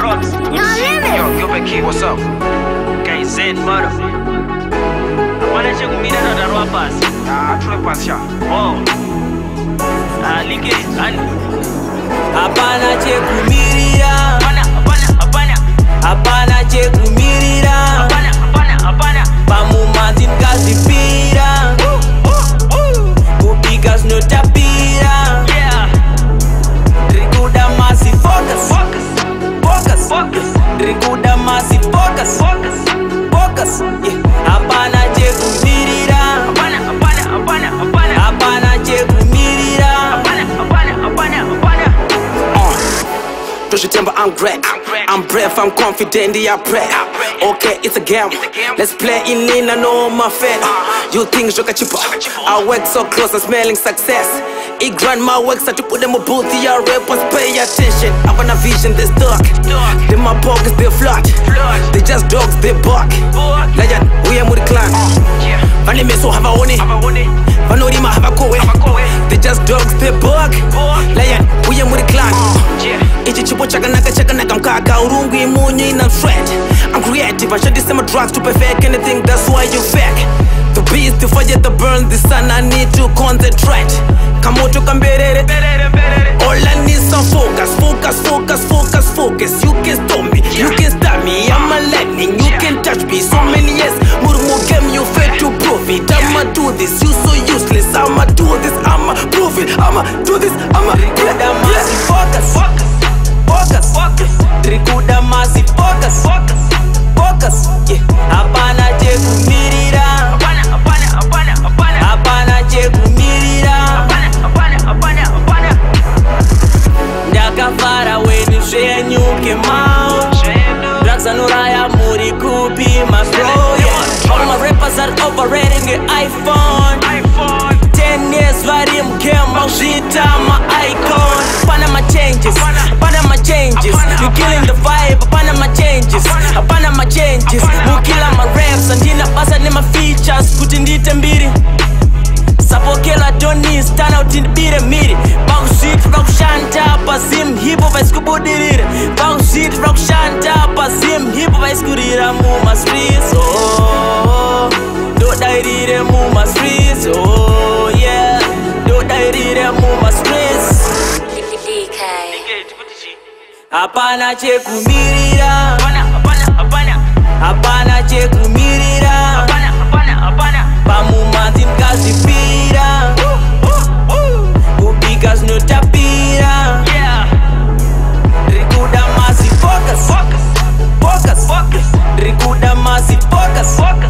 drugs. Yo, Becky, what's up? Guys, Zen, mother. Apana che kumira na darwa pass. Tule pass ya. Oh. Like ani. Apana che kumirira. Apana che kumirira. Apana. Pamu mantin kasipira. Kupikas no tapira. Yeah. Rikuda masi focus. Rikuda masi focus. Yeah. Apana che kumirira. Apana che kumirira. Don't you temper, I'm great. I'm brave, I'm confident, I pray. Okay, it's a game. Let's play in I know my fate. You think Joker cheaper? I work so close, I'm smelling success. It grant my work, so to put them a booth, your rappers pay attention. I want a vision, they stuck. They my pockets, they flat. They just dogs, they bark. Lion, we am with the clan. Funny me so have a honey. Vanorima have a koe. They just dogs, they bark. Lion, we am with the clan. Ichi chipo chakanaka mkaka urungu imunyu in a threat. I'm creative, I should do some drugs to perfect anything, that's why you fake. The beast, the fire, the burn, the sun, I need to concentrate. Kamoto kamberere. All I need some focus. You can stop me, you can stop me, I'm a lightning, you can touch me. So many years, Murmu game, you fail to prove it. I'ma do this, you so useless. I'ma do this, I'ma prove it. I'ma do this, I'ma Rikuda masi focus. Rikuda masi focus. Yeah. Apana che kumirira. Apana che kumirira. Ndakafara weni zvenyuke mau. Drugs anoraya muri kupi mafro. All my rappers are overrating the iPhone. 10 years vari mkema ushita my icon. Apana my changes. You killing the vibe, apana my changes. Mukila my raps, andina basa ni my features. Kuti ndite mbiri Sapokela Doni, stand out in the beat and meet it. Bakushit, Rokushanta, Pazim, Hippo by Scubudirira. Bakushit, Rokushanta, Pazim, Hippo by Scudira, Muma streets. Oh, don't I read a Muma streets? Oh, yeah, don't I read a Muma streets? Apana che kumirira. Apana che kumirira. Pamu mantin kasipira. Kupikas no tapira. Rikuda masi focus. Rikuda masi focus.